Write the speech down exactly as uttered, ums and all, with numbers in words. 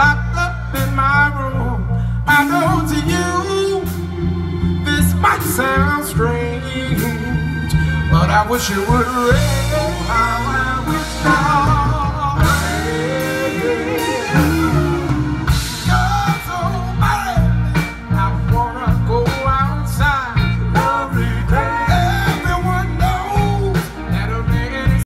locked up in my room. I know to you this might sound strange, but I wish you would realize